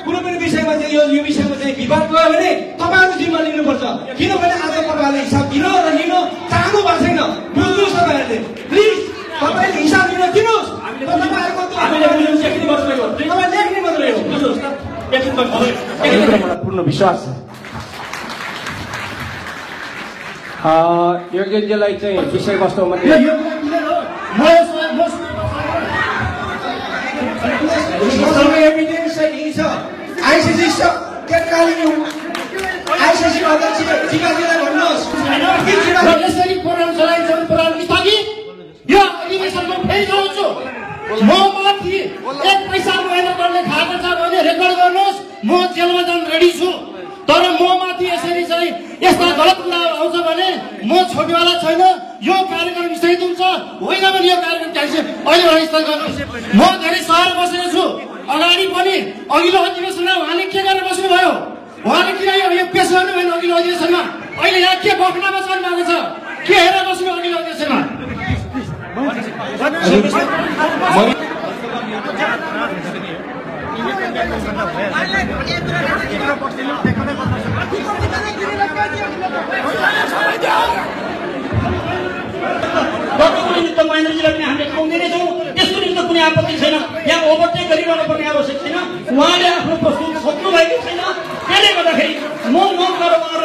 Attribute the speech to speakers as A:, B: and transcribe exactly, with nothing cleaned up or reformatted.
A: कुनै पनि विषयमा चाहिँ यो यो विषयमा चाहिँ विवाद गयो भने तपाईँहरू जिम्मा लिनुपर्छ। किनभने आज तपाईँहरूले हिसाब दिन र लिन चाहनु भएको छैन। बुझ्नुहोस् तपाईँहरूले, प्लिज तपाईँले हिसाब लिन दिनुहोस्। तपाईँहरूको तपाईँ लेख्ने मात्रै हो, बुझ्नुहोस् न। मलाई पूर्ण विश्वास छ योगेनजीलाई चाहिँ विषयवस्तुमा एभिडेन्स चाहिँ यही छ। आइसिसी तत्कालीन आइसिसी अध्यक्ष जिगाजीलाई भन्नुहोस्
B: यसरी प्रोग्राम चलाइन्छ प्रोग्राम कि यो अधिवेशनमा फेरि चलाउँछु म माथि एक पैसा महेन्द्रले खाएको छ भने रेकर्ड गर्नुहोस्। म जेलमा जान रेडी छु, तर म माथि यसरी चाहिँ यस्ता गलत कुराहरू आउँछ भने म छोड्नेवाला छैन। यो कार्यक्रम स्थगित हुन्छ, होइन भने यो कार्यक्रम क्यान्सल अहिले स्थगित गर्नुहोस्। म धेरै सहर बसेको छु, अगाडि पनि अघिल्लो अधिवेशनमा उहाँले के गरेर बस्नुभयो? उहाँले किन यो पेश गर्नु भएन अघिल्लो अधिवेशनमा? अहिले यहाँ के बक्नामा चल्नु भएको छ? के हेरेर बस्नु अघिल्लो अधिवेशनमा? महेन्द्रजीलाई पनि हामीले खुवाउँदै नै छौँ, त्यसको निम्ति कुनै आपत्ति छैन। यहाँ ओभरटेक गरिरहनु पर्ने आवश्यक छैन। उहाँले आफ्नो प्रस्तुत खोज्नु भएको छैन, त्यसले गर्दाखेरि म मन गरेर